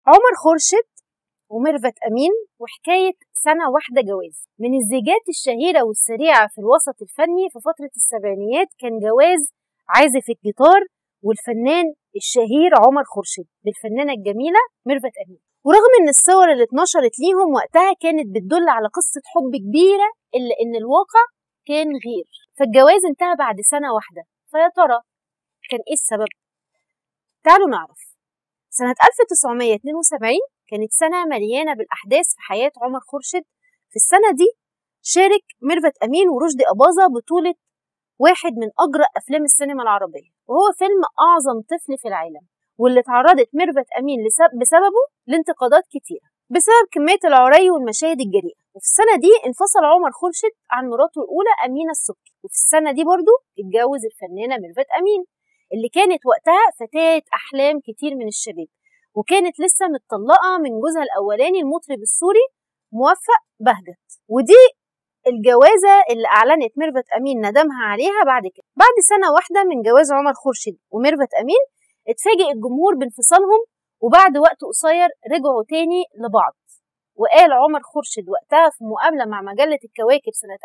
عمر خورشيد وميرفت أمين، وحكاية سنة واحدة جواز. من الزيجات الشهيرة والسريعة في الوسط الفني في فترة السبعينيات كان جواز عازف الجيتار والفنان الشهير عمر خورشيد بالفنانة الجميلة ميرفت أمين. ورغم ان الصور اللي اتنشرت ليهم وقتها كانت بتدل على قصة حب كبيرة، إلا ان الواقع كان غير، فالجواز انتهى بعد سنة واحدة. فيا ترى كان ايه السبب؟ تعالوا نعرف. سنة 1972 كانت سنة مليانة بالأحداث في حياة عمر خورشيد. في السنة دي شارك ميرفت أمين ورشدي أباظة بطولة واحد من أجرأ أفلام السينما العربية، وهو فيلم أعظم طفل في العالم، واللي اتعرضت ميرفت أمين بسببه لانتقادات كتيرة بسبب كمية العري والمشاهد الجريئة. وفي السنة دي انفصل عمر خورشيد عن مراته الأولى أمينة السبكي، وفي السنة دي برضو اتجوز الفنانة ميرفت أمين اللي كانت وقتها فتاة أحلام كتير من الشباب، وكانت لسه متطلقة من جوزها الأولاني المطرب السوري موفق بهجت. ودي الجوازة اللي أعلنت ميرفت أمين ندمها عليها بعد كده. بعد سنة واحدة من جواز عمر خورشيد وميرفت أمين اتفاجئ الجمهور بانفصالهم، وبعد وقت قصير رجعوا تاني لبعض. وقال عمر خورشيد وقتها في مقابلة مع مجلة الكواكب سنة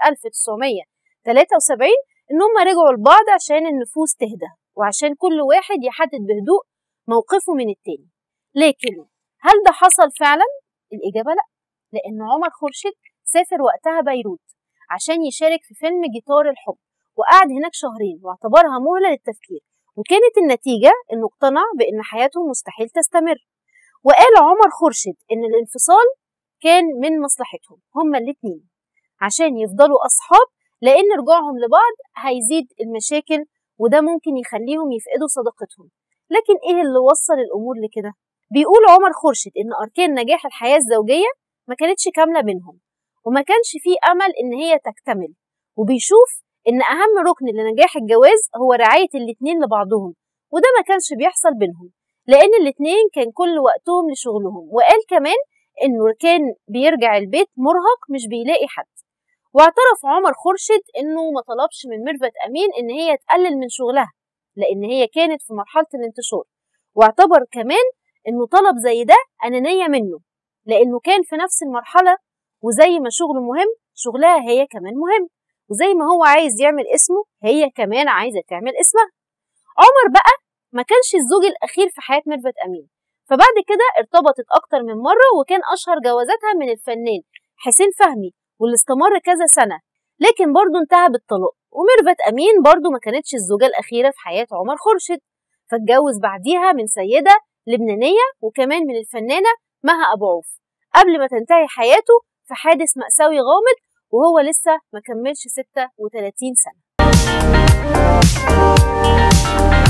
1973 إن هم رجعوا لبعض عشان النفوس تهدى، وعشان كل واحد يحدد بهدوء موقفه من التاني. لكن هل ده حصل فعلا؟ الإجابة لأ، لأن عمر خورشيد سافر وقتها بيروت عشان يشارك في فيلم جيتار الحب، وقعد هناك شهرين واعتبرها مهلة للتفكير، وكانت النتيجة إنه اقتنع بإن حياته مستحيل تستمر. وقال عمر خورشيد إن الانفصال كان من مصلحتهم هما الاتنين عشان يفضلوا أصحاب، لأن رجوعهم لبعض هيزيد المشاكل وده ممكن يخليهم يفقدوا صداقتهم. لكن إيه اللي وصل الأمور لكده؟ بيقول عمر خورشيد إن أركان نجاح الحياة الزوجية ما كانتش كاملة بينهم، وما كانش فيه أمل إن هي تكتمل، وبيشوف إن أهم ركن لنجاح الجواز هو رعاية الاتنين لبعضهم، وده ما كانش بيحصل بينهم لأن الاتنين كان كل وقتهم لشغلهم. وقال كمان إنه كان بيرجع البيت مرهق مش بيلاقي حد. واعترف عمر خورشيد إنه ما طلبش من ميرفت أمين إن هي تقلل من شغلها لأن هي كانت في مرحلة الانتشار، واعتبر كمان إنه طلب زي ده أنانية منه لأنه كان في نفس المرحلة، وزي ما شغله مهم شغلها هي كمان مهم، وزي ما هو عايز يعمل اسمه هي كمان عايزة تعمل اسمها. عمر بقى ما كانش الزوج الأخير في حياة ميرفت أمين، فبعد كده ارتبطت أكتر من مرة، وكان أشهر جوازاتها من الفنان حسين فهمي واللي استمر كذا سنة، لكن برضو انتهى بالطلاق. وميرفت أمين برضو ما كانتش الزوجة الأخيرة في حياة عمر خورشيد، فاتجوز بعديها من سيدة لبنانية وكمان من الفنانة مها أبو عوف قبل ما تنتهي حياته في حادث مأساوي غامض وهو لسه ما كملش 36 سنة.